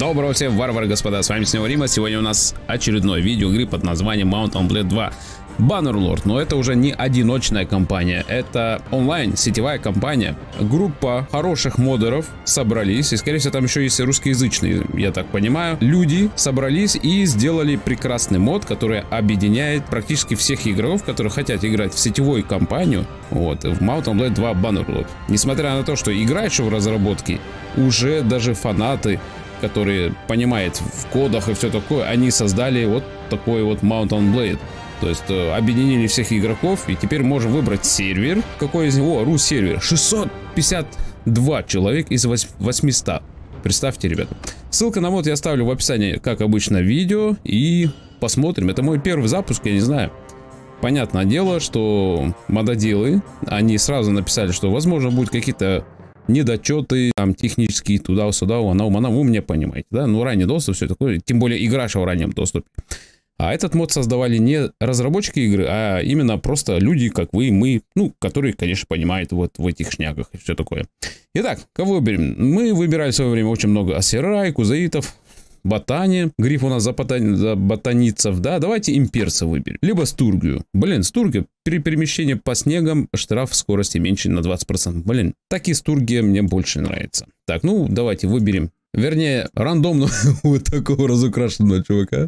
Доброго всем, варвары, господа, с вами снова Рима. Сегодня у нас очередное видео игры под названием Mount & Blade 2 Bannerlord. Но это уже не одиночная компания, это онлайн, сетевая компания. Группа хороших модеров собрались, и скорее всего там еще есть русскоязычные, я так понимаю. Люди собрались и сделали прекрасный мод, который объединяет практически всех игроков, которые хотят играть в сетевую компанию, вот, в Mount & Blade 2 Bannerlord. Несмотря на то, что игра еще в разработке, уже даже фанаты, которые понимают в кодах и все такое, они создали вот такой вот Mount & Blade. То есть объединили всех игроков, и теперь можем выбрать сервер. Какой из него? Рус-сервер. 652 человек из 800. Представьте, ребята. Ссылка на мод я оставлю в описании, как обычно, видео. И посмотрим. Это мой первый запуск, я не знаю. Понятное дело, что мододелы, они сразу написали, что возможно будут какие-то недочеты, там, технические, туда-сюда, вы меня понимаете, да? Ну, ранний доступ, все такое. Тем более игра в раннем доступе. А этот мод создавали не разработчики игры, а именно просто люди, как вы и мы, ну, которые, конечно, понимают вот в этих шнягах и все такое. Итак, кого выберем? Мы выбирали в свое время очень много асерай, кузаитов, ботани. Гриф у нас за ботаницев, да? Давайте имперца выберем. Либо стургию. Блин, стургия, при перемещении по снегам штраф скорости меньше на 20%. Блин, так и стургия мне больше нравится. Так, ну, давайте выберем. Вернее, рандомно вот такого разукрашенного чувака.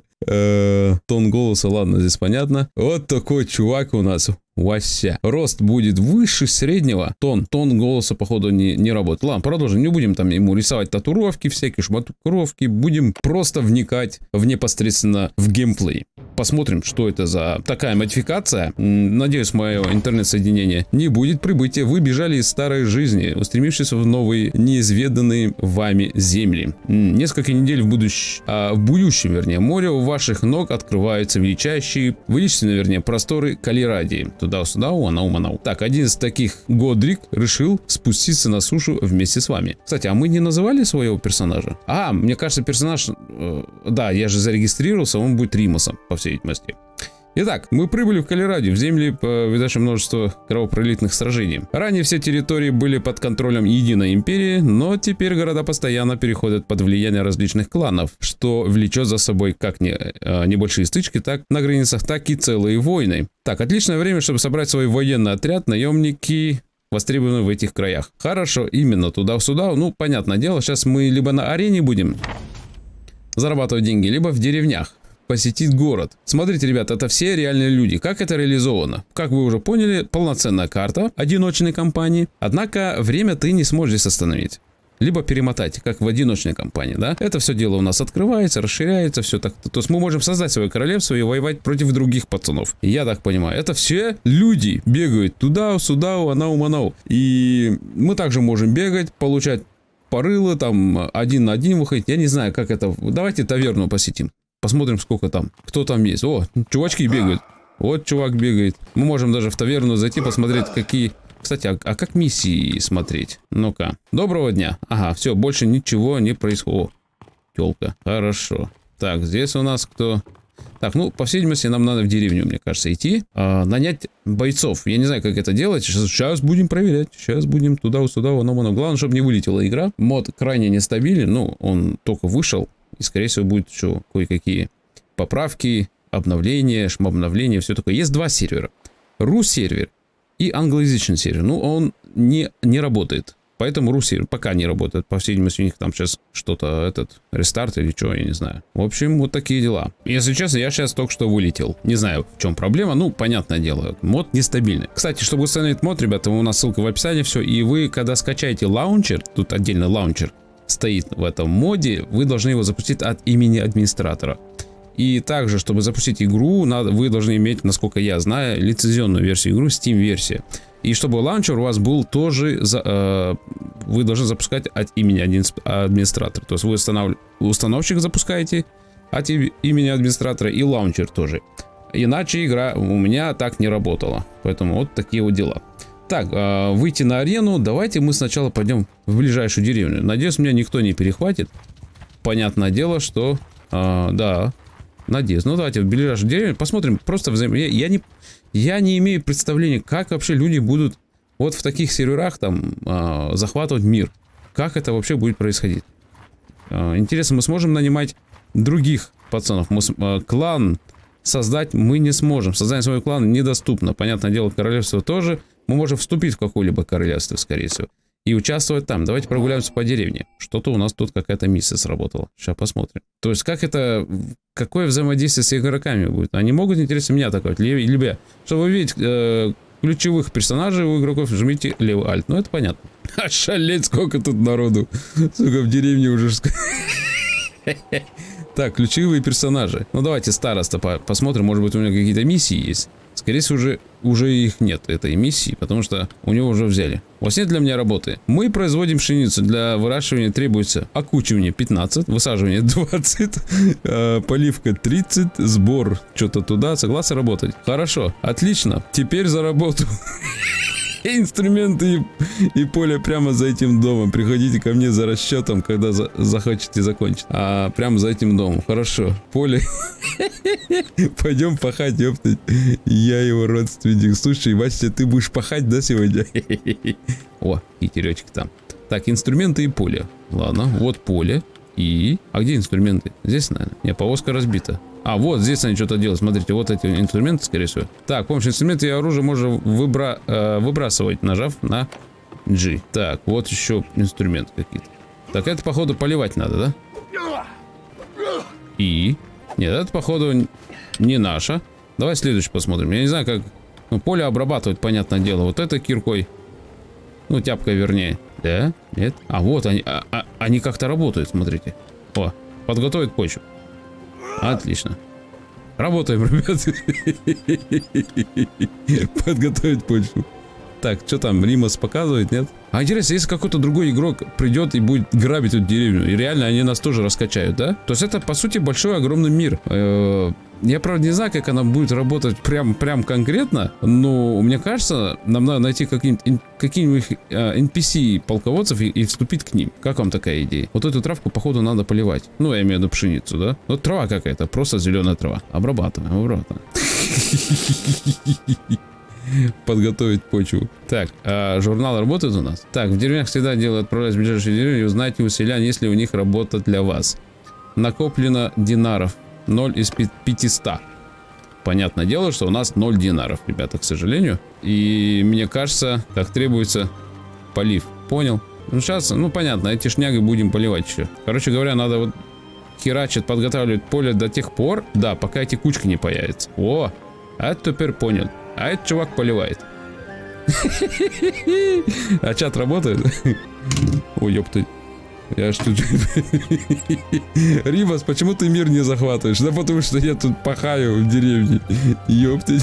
Тон голоса, ладно, здесь понятно. Вот такой чувак у нас. Вася. Рост будет выше среднего. Тон голоса, походу, не работает. Ладно, продолжим. Не будем там ему рисовать татуировки, всякие шматуровки. Будем просто вникать непосредственно в геймплей. Посмотрим, что это за такая модификация. Надеюсь, мое интернет-соединение не будет прибытия. Вы бежали из старой жизни, устремившись в новые, неизведанные вами земли. Несколько недель в будущем, вернее, море у ваших ног открываются величайшие, величественные, просторы Калирадии. Туда-сюда, манау. Так, один из таких Годрик решил спуститься на сушу вместе с вами. Кстати, а мы не называли своего персонажа? А, мне кажется, персонаж... да, я же зарегистрировался, он будет Римасом, по всей видимости. Итак, мы прибыли в Калирадию, в земли, повидавшие множество кровопролитных сражений. Ранее все территории были под контролем единой империи, но теперь города постоянно переходят под влияние различных кланов, что влечет за собой как небольшие стычки, так на границах, так и целые войны. Так, отличное время, чтобы собрать свой военный отряд, наемники востребованы в этих краях. Хорошо, именно туда-сюда, ну, понятное дело, сейчас мы либо на арене будем зарабатывать деньги, либо в деревнях. Посетить город. Смотрите, ребята, это все реальные люди. Как это реализовано? Как вы уже поняли, полноценная карта одиночной компании. Однако время ты не сможешь здесь остановить. Либо перемотать, как в одиночной компании, да? Это все дело у нас открывается, расширяется, все так. То есть мы можем создать свое королевство и воевать против других пацанов. Я так понимаю, это все люди бегают туда-сюда, манау. И мы также можем бегать, получать порылы, там, один на один выходить. Я не знаю, как это. Давайте таверну посетим. Посмотрим, сколько там. Кто там есть. О, чувачки бегают. Вот чувак бегает. Мы можем даже в таверну зайти, посмотреть, какие... Кстати, а как миссии смотреть? Ну-ка. Доброго дня. Ага, все, больше ничего не происходит. О, тёлка. Хорошо. Так, здесь у нас кто... Так, ну, по всей видимости, нам надо в деревню, мне кажется, идти. Нанять бойцов. Я не знаю, как это делать. Сейчас будем проверять. Сейчас будем туда-сюда, Главное, чтобы не вылетела игра. Мод крайне нестабилен. Ну, он только вышел. И, скорее всего, будет еще кое-какие поправки, обновления, шмобновления, все такое. Есть два сервера. Рус-сервер и англоязычный сервер. Ну, он не работает. Поэтому Рус-сервер пока не работает. По всей видимости, у них там сейчас что-то, рестарт или что, я не знаю. В общем, вот такие дела. Если честно, я сейчас только что вылетел. Не знаю, в чем проблема. Ну, понятное дело, мод нестабильный. Кстати, чтобы установить мод, ребята, у нас ссылка в описании, все. И вы, когда скачаете лаунчер, тут отдельно лаунчер стоит в этом моде, вы должны его запустить от имени администратора. И также, чтобы запустить игру, вы должны иметь, насколько я знаю, лицензионную версию игры, Steam-версия. И чтобы лаунчер у вас был тоже, вы должны запускать от имени администратора. То есть вы установщик запускаете от имени администратора и лаунчер тоже. Иначе игра у меня так не работала. Поэтому вот такие вот дела. Так, выйти на арену. Давайте мы сначала пойдем в ближайшую деревню. Надеюсь, меня никто не перехватит. Понятное дело, что... да, надеюсь. Ну, давайте в ближайшую деревню посмотрим. Просто я не имею представления, как вообще люди будут вот в таких серверах там захватывать мир. Как это вообще будет происходить? Интересно, мы сможем нанимать других пацанов? Клан создать мы не сможем. Создание своего клана недоступно. Понятное дело, королевство тоже. Мы можем вступить в какое-либо королевство, скорее всего. И участвовать там. Давайте прогуляемся по деревне. Что-то у нас тут какая-то миссия сработала. Сейчас посмотрим. То есть, как это... Какое взаимодействие с игроками будет? Они могут, интересно, меня атаковать? Либо, чтобы увидеть ключевых персонажей у игроков, жмите левый альт. Ну, это понятно. Ошалеть, сколько тут народу. Сука, в деревне уже... Так, ключевые персонажи. Ну, давайте староста посмотрим. Может быть, у него какие-то миссии есть. Скорее всего, уже их нет, этой миссии, потому что у него уже взяли. У вас нет для меня работы. Мы производим пшеницу. Для выращивания требуется окучивание 15, высаживание 20, поливка 30, сбор что-то туда. Согласен работать? Хорошо, отлично. Теперь за работу. Инструменты и поле прямо за этим домом. Приходите ко мне за расчетом, когда захочете закончить. Прямо за этим домом. Хорошо. Поле. Пойдем пахать, ёптать. Я его родственник. Слушай, Вася, ты будешь пахать, да, сегодня? О, китеречек там. Так, инструменты и поле. Ладно, вот поле. И... А где инструменты? Здесь, наверное. Не, повозка разбита. Вот здесь они что-то делают. Смотрите, вот эти инструменты, скорее всего. Так, помощь инструменты и оружие можно выбрасывать, нажав на G. Так, вот еще инструменты какие-то. Так, это, походу, поливать надо, да? И... Нет, это, походу, не наше. Давай следующий посмотрим. Я не знаю, как... Ну, поле обрабатывать, понятное дело. Вот это киркой. Ну, тяпкой, вернее. Да? Нет? Вот они. Они как-то работают, смотрите. О, подготовить почву. Отлично. Работаем, ребят. Подготовить почву. Так, что там, Римас показывает, нет? Интересно, если какой-то другой игрок придет и будет грабить эту деревню, и реально они нас тоже раскачают, да? То есть это, по сути, большой, огромный мир. Я, правда, не знаю, как она будет работать прям конкретно, но мне кажется, нам надо найти каких-нибудь NPC-полководцев и вступить к ним. Как вам такая идея? Вот эту травку, походу, надо поливать. Ну, я имею в виду пшеницу, да? Вот трава какая-то, просто зеленая трава. Обрабатываем. Подготовить почву. Так, журнал работает у нас? Так, в деревнях всегда дело отправлять в ближайшие деревни и узнайте у селян, есть ли у них работа для вас. Накоплено динаров. 0 из 500. Понятное дело, что у нас 0 динаров, ребята, к сожалению. И мне кажется, как требуется полив. Понял? Ну, сейчас, ну, понятно, эти шняги будем поливать еще. Короче говоря, надо вот херачить, подготавливать поле до тех пор, да, пока эти кучки не появятся. О, это теперь понял. А этот чувак поливает. А чат работает? Ой, ёпты. Я ж тут... Римас, почему ты мир не захватываешь? Да потому что я тут пахаю в деревне. Ёпты.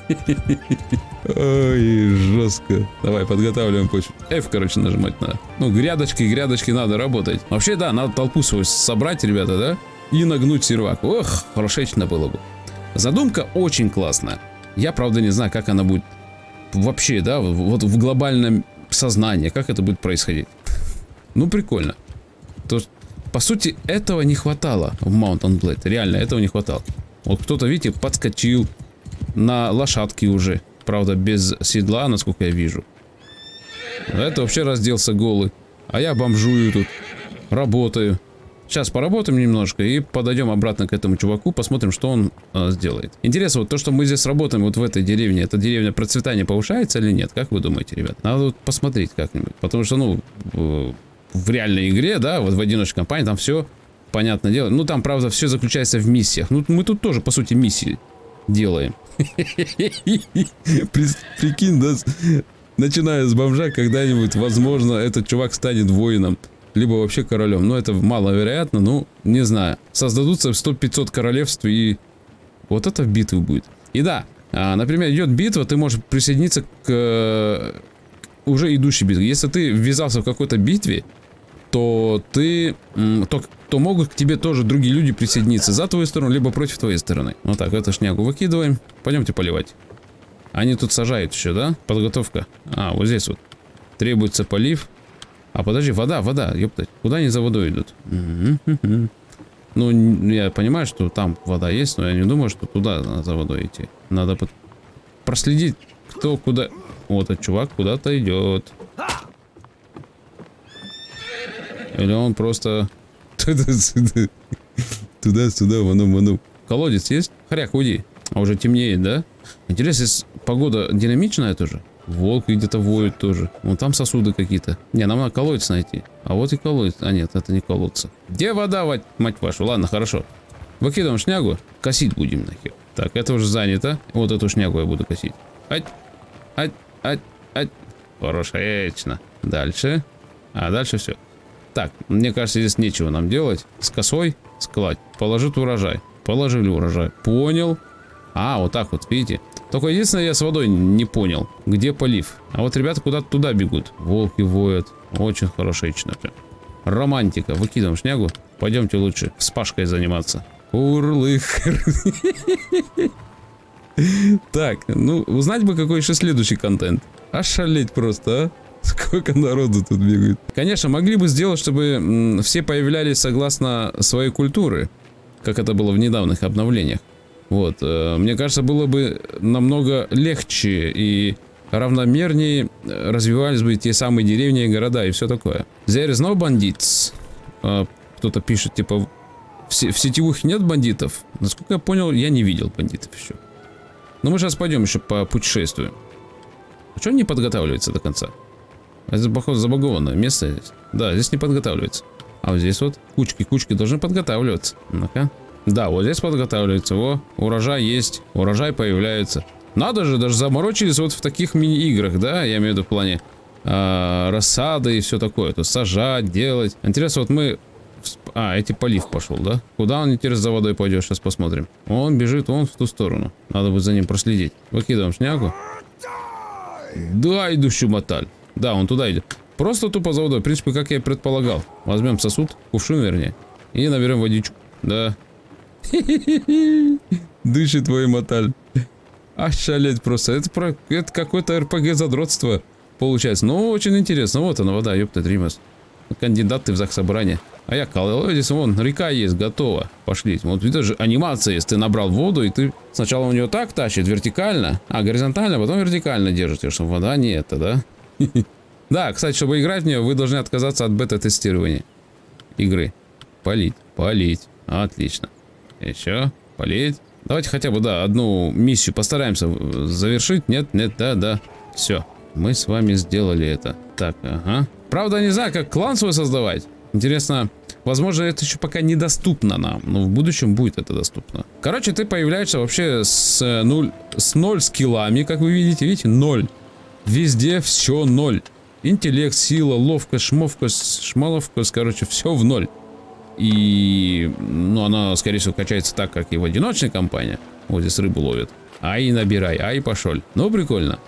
Ой, жестко. Давай, подготавливаем почву. F, короче, нажимать надо. Ну, грядочки надо работать. Вообще, да, надо толпу свою собрать, ребята, да? И нагнуть сервак. Ох, хорошечно было бы. Задумка очень классная. Я, правда, не знаю, как она будет вообще, да, вот в глобальном сознании, как это будет происходить. Ну, прикольно. То есть, по сути, этого не хватало в Mount & Blade. Реально, этого не хватало. Вот кто-то, видите, подскочил на лошадке уже. Правда, без седла, насколько я вижу. Это вообще разделся голый. А я бомжую тут. Работаю. Сейчас поработаем немножко и подойдем обратно к этому чуваку, посмотрим, что он сделает. Интересно, вот то, что мы здесь работаем вот в этой деревне, эта деревня процветания повышается или нет? Как вы думаете, ребят? Надо вот посмотреть как-нибудь. Потому что, ну, в реальной игре, да, вот в одиночной кампании там все, понятное дело. Ну, там, правда, все заключается в миссиях. Ну, мы тут тоже, по сути, миссии делаем. Прикинь, да, начиная с бомжа, когда-нибудь, возможно, этот чувак станет воином. Либо вообще королем. Но это маловероятно, ну, не знаю. Создадутся 100-500 королевств, и вот это в битве будет. И да, например, идет битва, ты можешь присоединиться к уже идущей битве. Если ты ввязался в какой-то битве, то то могут к тебе тоже другие люди присоединиться за твою сторону, либо против твоей стороны. Вот так, эту шнягу выкидываем. Пойдемте поливать. Они тут сажают еще, да? Подготовка. Вот здесь вот. Требуется полив. Подожди, вода, ёптать. Куда они за водой идут? Ну, я понимаю, что там вода есть, но я не думаю, что туда надо за водой идти. Надо проследить, кто куда... Вот этот чувак куда-то идет. Или он просто Туда-сюда, ману. Колодец есть? Хряк, уйди. А уже темнеет, да? Интересно, погода динамичная тоже? Волк где-то воет тоже. Вон там сосуды какие-то. Не, нам надо колодец найти. А вот и колодец. А нет, это не колодцы. Где вода, мать вашу? Ладно, хорошо. Выкидываем шнягу. Косить будем нахер. Так, это уже занято. Вот эту шнягу я буду косить. Ать. Хорошечно. Дальше. А дальше все. Так, мне кажется, здесь нечего нам делать. С косой складь. Положит урожай. Положили урожай. Понял. А, вот так вот, видите? Только единственное, я с водой не понял, где полив. А вот ребята куда-то туда бегут. Волки воют. Очень хорошечно. Романтика. Выкидываем шнягу. Пойдемте лучше с Пашкой заниматься. Урлых. Так, ну, узнать бы, какой еще следующий контент. Ошалеть просто, а? Сколько народу тут бегает. Конечно, могли бы сделать, чтобы все появлялись согласно своей культуры, как это было в недавних обновлениях. Вот, мне кажется, было бы намного легче и равномернее развивались бы те самые деревни и города и все такое. There is no bandits. Кто-то пишет, типа, в сетевых нет бандитов. Насколько я понял, я не видел бандитов еще. Но мы сейчас пойдем еще по путешествию. А что не подготавливается до конца? Это, походу, забагованное место здесь. Да, здесь не подготавливается. А вот здесь вот кучки должны подготавливаться. Ну-ка. Да, вот здесь подготавливается. Во, урожай есть. Урожай появляется. Надо же, даже заморочились вот в таких мини-играх, да? Я имею в виду в плане рассады и все такое. То есть сажать, делать. Интересно, вот мы... А, эти полив пошел, да? Куда он, интересно, за водой пойдет? Сейчас посмотрим. Он бежит вон в ту сторону. Надо будет за ним проследить. Выкидываем шнягу. Да, идущий моталь. Да, он туда идет. Просто тупо за водой. В принципе, как я и предполагал. Возьмем сосуд, кувшин, вернее. И наберем водичку. Да. Дышит твой моталь. Ошалеть просто. Это какое-то РПГ-задротство получается. Но очень интересно. Вот она, вода, ёпта, Тримас. Кандидат ты в заксобрание. А я колодец, вон, река есть, готова. Пошли. Вот видишь же, анимация есть. Ты набрал воду, и ты сначала у нее так тащит, вертикально. А, горизонтально, потом вертикально держите, чтобы вода не это, да? Да, кстати, чтобы играть в нее, вы должны отказаться от бета-тестирования игры. Полить. Отлично. Еще. Полить. Давайте хотя бы, да, одну миссию постараемся завершить. Нет, да. Все. Мы с вами сделали это. Так, ага. Правда, не знаю, как клан свой создавать. Интересно, возможно, это еще пока недоступно нам, но в будущем будет это доступно. Короче, ты появляешься вообще с 0 скиллами, как вы видите. Видите, 0. Везде все 0. Интеллект, сила, ловкость, шмаловкость, короче, все в 0. И, ну, она, скорее всего, качается так, как и в одиночной кампании. Вот здесь рыбу ловят. Ай, набирай, ай, пошел. Ну, прикольно.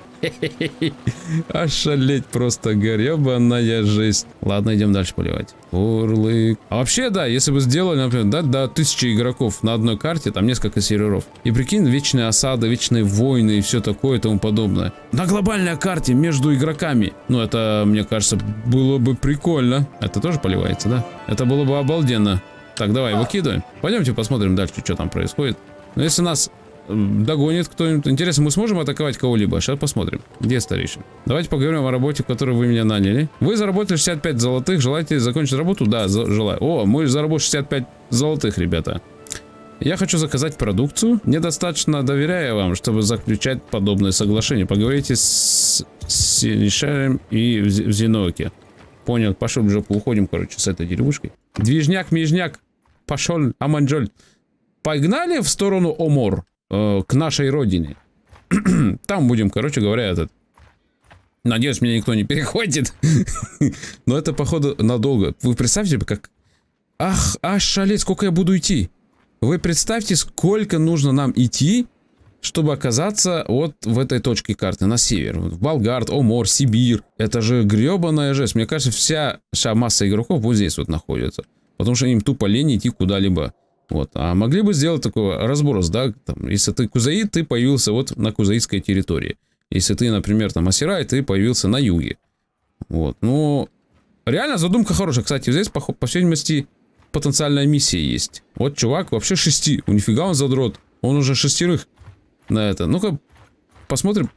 Ошалеть просто, гребаная жесть. Ладно, идем дальше поливать. Урлык. А вообще, да, если бы сделали, например, да, до 1000 игроков на одной карте, там несколько серверов. И прикинь, вечные осады, вечные войны и все такое и тому подобное. На глобальной карте между игроками. Ну, это, мне кажется, было бы прикольно. Это тоже поливается, да? Это было бы обалденно. Так, давай, выкидываем. Пойдемте посмотрим дальше, что там происходит. Но если нас... догонит кто-нибудь. Интересно, мы сможем атаковать кого-либо? Сейчас посмотрим. Где старейшин? Давайте поговорим о работе, в которой вы меня наняли. Вы заработали 65 золотых. Желаете закончить работу? Да, желаю. О, мы заработали 65 золотых, ребята. Я хочу заказать продукцию. Недостаточно доверяю вам, чтобы заключать подобные соглашения. Поговорите с Синишарем и в Зеноке. Понял. Пошел в жопу. Уходим, короче, с этой деревушкой. Движняк, межняк. Пошел, Аманджоль. Погнали в сторону Омор. К нашей родине. Там будем, короче говоря, этот... Надеюсь, меня никто не перехватит. Но это, походу, надолго. Вы представьте, как... Ах, шалеть, сколько я буду идти. Вы представьте, сколько нужно нам идти, чтобы оказаться вот в этой точке карты, на север. В Болгард, Омор, Сибирь. Это же гребаная жесть. Мне кажется, вся масса игроков вот здесь вот находится. Потому что им тупо лень идти куда-либо. Вот, а могли бы сделать такой разброс, да, там, если ты кузаит, ты появился вот на кузаитской территории. Если ты, например, там Асирай, ты появился на юге. Вот, ну, реально задумка хорошая. Кстати, здесь, по всей видимости, потенциальная миссия есть. Вот чувак вообще 6, нифига он задрот, он уже 6 на это. Ну-ка, посмотрим,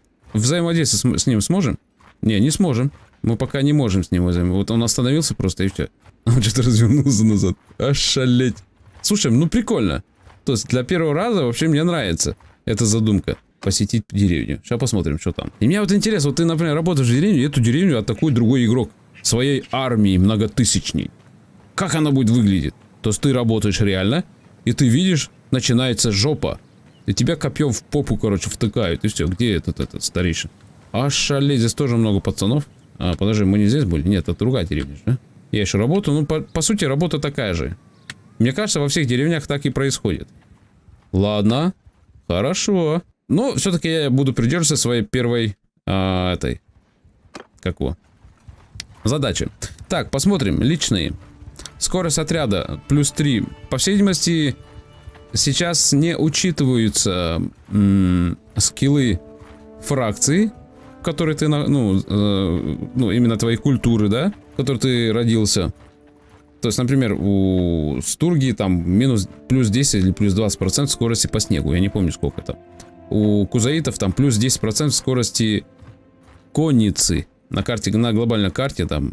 взаимодействовать с ним сможем? Не сможем, мы пока не можем с ним взаимодействовать. Вот он остановился просто и все. Он что-то развернулся назад. Ошалеть. Слушай, ну прикольно. То есть для первого раза вообще мне нравится эта задумка. Посетить деревню. Сейчас посмотрим, что там. И мне вот интересно, вот ты, например, работаешь в деревне, и эту деревню атакует другой игрок. Своей армией многотысячней. Как она будет выглядеть? То есть ты работаешь реально, и ты видишь, начинается жопа. И тебя копьем в попу, короче, втыкают. И все, где этот старейшин? Ошалеть, здесь тоже много пацанов. А, подожди, мы не здесь были? Нет, это другая деревня, да? Я еще работаю, ну, по сути, работа такая же. Мне кажется, во всех деревнях так и происходит. Ладно, хорошо. Но все-таки я буду придерживаться своей первой, задачи. Так, посмотрим, личные. Скорость отряда плюс 3. По всей видимости, сейчас не учитываются скиллы фракции, которые ты, именно твоей культуры, да, в которой ты родился. То есть, например, у Стурги там плюс 10 или плюс 20% скорости по снегу. Я не помню, сколько это. У Кузаитов там плюс 10% скорости конницы. На карте, на глобальной карте там,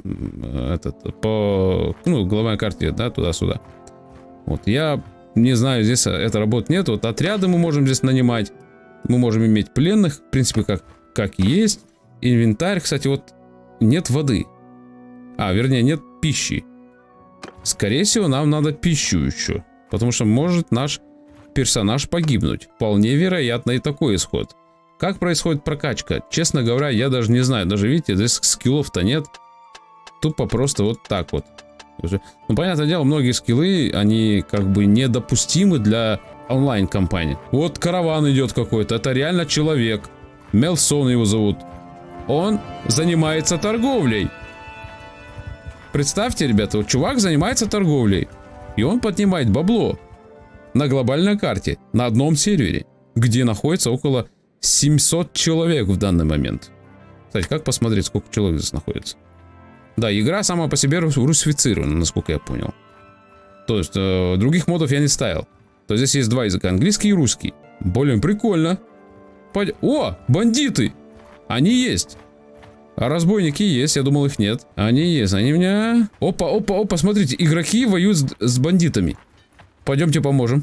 глобальной карте, да, туда-сюда. Вот, я не знаю, здесь это работы нет. Вот отряды мы можем здесь нанимать. Мы можем иметь пленных, в принципе, как есть. Инвентарь, кстати, вот нет воды. Вернее, нет пищи. Скорее всего, нам надо пищу еще. Потому что может наш персонаж погибнуть. Вполне вероятно и такой исход. Как происходит прокачка? Честно говоря, я даже не знаю. Даже видите, здесь скиллов-то нет. Тупо просто вот так вот. Ну, понятное дело, многие скиллы, они как бы недопустимы для онлайн-компании. Вот караван идет какой-то. Это реально человек. Мелсон его зовут. Он занимается торговлей. Представьте, ребята, вот чувак занимается торговлей. И он поднимает бабло. На глобальной карте. На одном сервере. Где находится около 700 человек в данный момент. Кстати, как посмотреть, сколько человек здесь находится? Да, игра сама по себе русифицирована, насколько я понял. То есть, других модов я не ставил. То есть, здесь есть два языка, английский и русский. Блин, прикольно. О, бандиты! Они есть. А разбойники есть, я думал, их нет. Они есть, они меня... Опа, смотрите, игроки воюют с бандитами. Пойдемте поможем.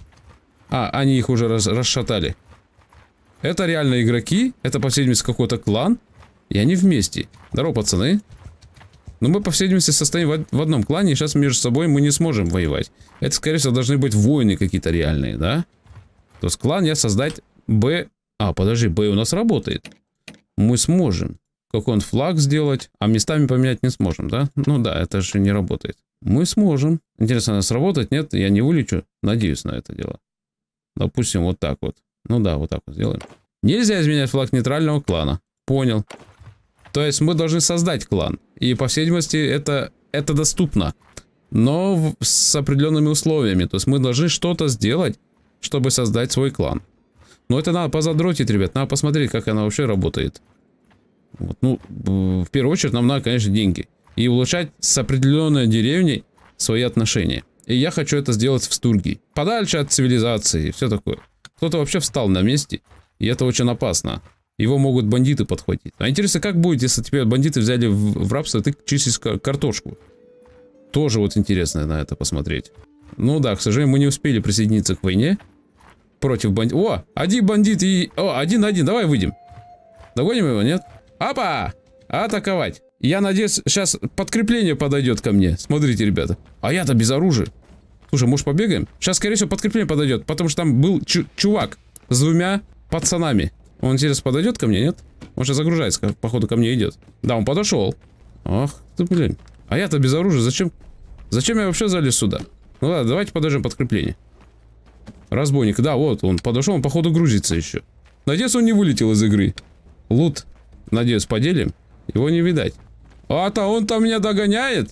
Они их уже расшатали. Это реально игроки, это, по всей видимости, какой-то клан. И они вместе. Здорово, пацаны. Но мы, по всей видимости, состоим в одном клане, и сейчас между собой мы не сможем воевать. Это, скорее всего, должны быть войны какие-то реальные, да? То есть клан я создать Б... подожди, Б у нас работает. Мы сможем. Какой-нибудь флаг сделать, а местами поменять не сможем, да? Ну да, это же не работает. Мы сможем. Интересно, у нас работает? Нет, я не вылечу. Надеюсь на это дело. Допустим, вот так вот. Ну да, вот так вот сделаем. Нельзя изменять флаг нейтрального клана. Понял. То есть мы должны создать клан. И по всей видимости это доступно. Но с определенными условиями. То есть мы должны что-то сделать, чтобы создать свой клан. Но это надо позадротить, ребят. Надо посмотреть, как она вообще работает. Вот, ну, в первую очередь нам надо, конечно, деньги. И улучшать с определенной деревней свои отношения. И я хочу это сделать в Стурге. Подальше от цивилизации и все такое. Кто-то вообще встал на месте. И это очень опасно. Его могут бандиты подхватить. А интересно, как будет, если тебя бандиты взяли в рабство, ты чистишь картошку? Тоже вот интересно на это посмотреть. Ну да, к сожалению, мы не успели присоединиться к войне. Против бандитов. О, один бандит и... один, давай выйдем. Догоним его, нет? Опа! Атаковать. Я надеюсь, сейчас подкрепление подойдет ко мне. Смотрите, ребята. А я-то без оружия. Слушай, может побегаем? Сейчас, скорее всего, подкрепление подойдет. Потому что там был чувак с двумя пацанами. Он, интересно, подойдет ко мне, нет? Он сейчас загружается, походу, ко мне идет. Да, он подошел. Ах ты, блин. А я-то без оружия. Зачем я вообще залез сюда? Ну ладно, давайте подождем подкрепление. Разбойник. Да, вот он подошел, он, походу, грузится еще. Надеюсь, он не вылетел из игры. Лут. Надеюсь, поделим. Его не видать. Он там меня догоняет.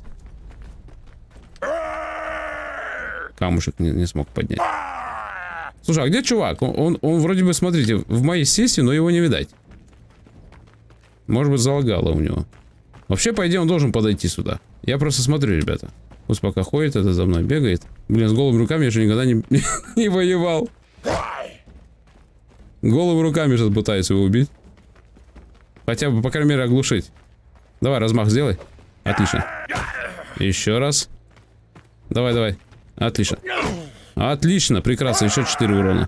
Камушек не смог поднять. Слушай, а где чувак? Он вроде бы, смотрите, в моей сессии, но его не видать. Может быть, залагало у него. Вообще, по идее, он должен подойти сюда. Я просто смотрю, ребята. Пусть пока ходит, это за мной бегает. Блин, с голыми руками я же никогда не воевал. Голыми руками сейчас пытаюсь его убить. Хотя бы, по крайней мере, оглушить. Давай, размах сделай. Отлично. Еще раз. Давай, давай. Отлично. Отлично, прекрасно. Еще 4 урона.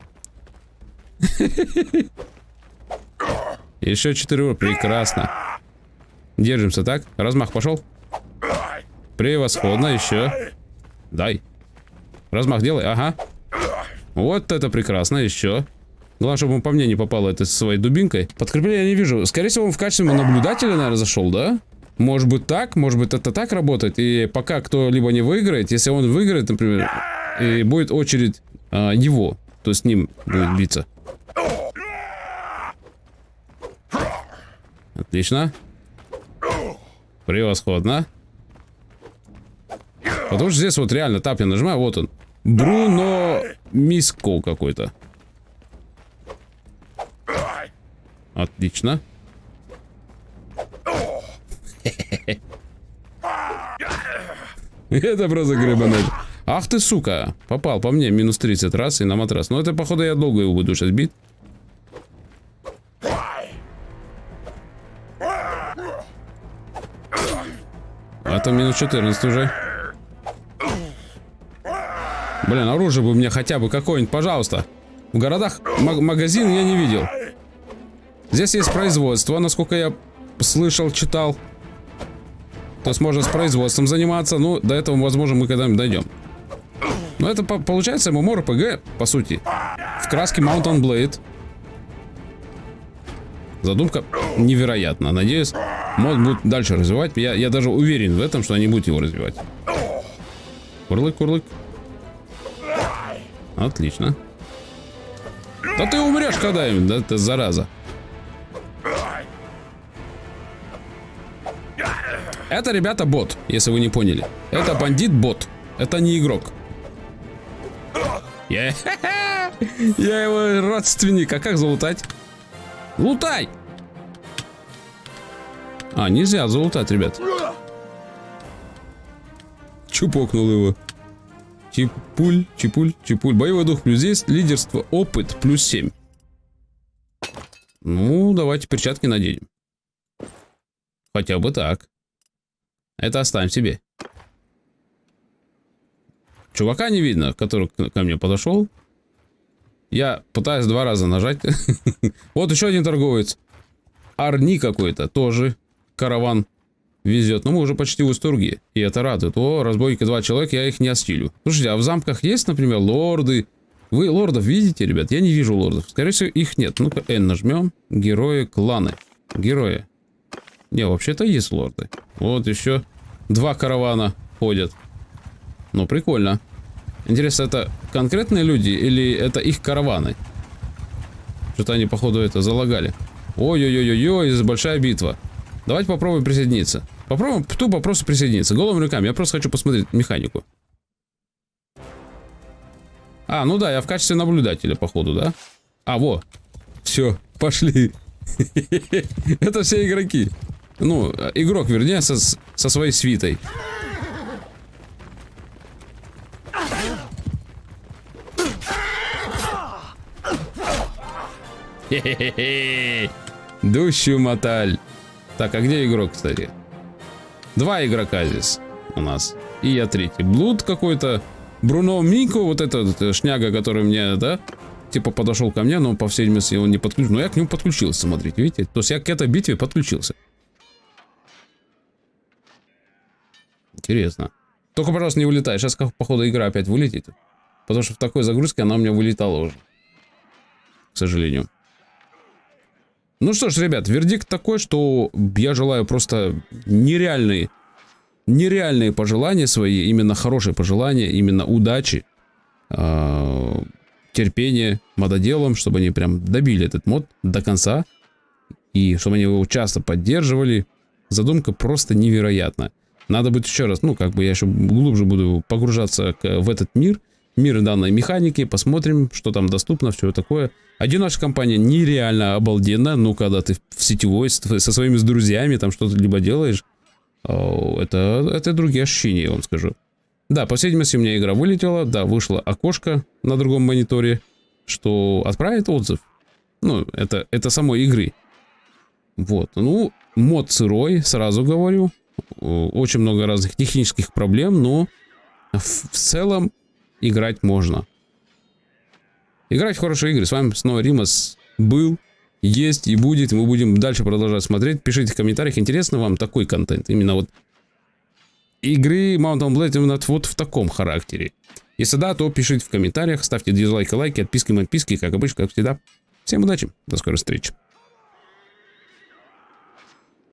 Еще 4 урона. Прекрасно. Держимся, так? Размах пошел. Превосходно. Еще. Дай. Размах делай. Ага. Вот это прекрасно. Еще. Главное, чтобы он по мне не попало этой своей дубинкой. Подкрепление я не вижу. Скорее всего, он в качестве наблюдателя, наверное, зашел, да? Может быть так, может быть это так работает. И пока кто-либо не выиграет, если он выиграет, например, и будет очередь его, то с ним будет биться. Отлично. Превосходно. Потому что здесь вот реально тап я нажимаю, вот он. Бруно Миско какой-то. Отлично. Это просто гребаный. Ах ты, сука. Попал по мне минус 30 раз и на матрас. Но это, походу, я долго его буду сейчас бить. Это минус 14 уже. Блин, оружие бы мне хотя бы какое-нибудь, пожалуйста. В городах магазин я не видел. Здесь есть производство, насколько я слышал, читал. То есть можно с производством заниматься. Ну, до этого, возможно, мы когда-нибудь дойдем. Но это получается MMORPG, по сути. В краске Mount & Blade. Задумка невероятна. Надеюсь, мод будет дальше развивать. Я даже уверен в этом, что они будут его развивать. Курлык, курлык. Отлично. Да ты умрешь когда-нибудь, да ты зараза. Это, ребята, бот, если вы не поняли. Это бандит-бот. Это не игрок. Я его родственник. А как залутать? Лутай! А, нельзя залутать, ребят. Чупокнул его. Чипуль, чипуль, чипуль. Боевой дух плюс 10, лидерство, опыт плюс 7. Ну, давайте перчатки наденем. Хотя бы так. Это оставим себе. Чувака не видно, который ко мне подошел. Я пытаюсь 2 раза нажать. Вот еще один торговец. Арни какой-то, тоже караван везет. Но мы уже почти в Устурге. И это радует. О, разбойники 2 человека, я их не остилю. Слушайте, а в замках есть, например, лорды? Вы лордов видите, ребят? Я не вижу лордов. Скорее всего, их нет. Ну-ка, N нажмем. Герои, кланы. Герои. Не, вообще-то есть лорды. Вот еще 2 каравана ходят. Ну, прикольно. Интересно, это конкретные люди или это их караваны? Что-то они, походу, это залагали. Ой-ой-ой-ой, здесь большая битва. Давайте попробуем присоединиться. Попробуем тупо просто присоединиться. Голыми руками. Я просто хочу посмотреть механику. А, ну да, я в качестве наблюдателя, походу, да? А, во. Все, пошли. Это все игроки. Ну, игрок, вернее, со своей свитой. Хе-хе-хе. Дущую моталь. Так, а где игрок, кстати? 2 игрока здесь у нас. И я 3-й. Блуд какой-то. Бруно Мико, вот этот шняга, который мне, да, типа подошел ко мне, но по всей видимости он не подключил. Но я к нему подключился, смотрите, видите? То есть я к этой битве подключился. Интересно. Только, пожалуйста, не вылетай. Сейчас, походу, игра опять вылетит. Потому что в такой загрузке она у меня вылетала уже. К сожалению. Ну что ж, ребят, вердикт такой, что я желаю просто нереальные пожелания свои, именно хорошие пожелания, именно удачи, терпения мододелам, чтобы они прям добили этот мод до конца, и чтобы они его часто поддерживали. Задумка просто невероятна. Надо будет еще раз, ну, как бы я еще глубже буду погружаться в этот мир данной механики, посмотрим, что там доступно, все такое. Одиночная компания нереально обалденно, ну, когда ты в сетевой со своими друзьями там что-то либо делаешь, это другие ощущения, я вам скажу. Да, по всей видимости, у меня игра вылетела, да, вышло окошко на другом мониторе, что отправит отзыв. Ну, это самой игры. Вот, ну, мод сырой, сразу говорю. очень много разных технических проблем, но в целом играть можно. Играть в хорошие игры. С вами снова Римас был, есть и будет. Мы будем дальше продолжать смотреть. Пишите в комментариях, интересно вам такой контент. Именно вот игры Mount & Blade именно вот в таком характере. Если да, то пишите в комментариях, ставьте дизлайки, лайки, отписки, как обычно, как всегда. Всем удачи, до скорой встречи.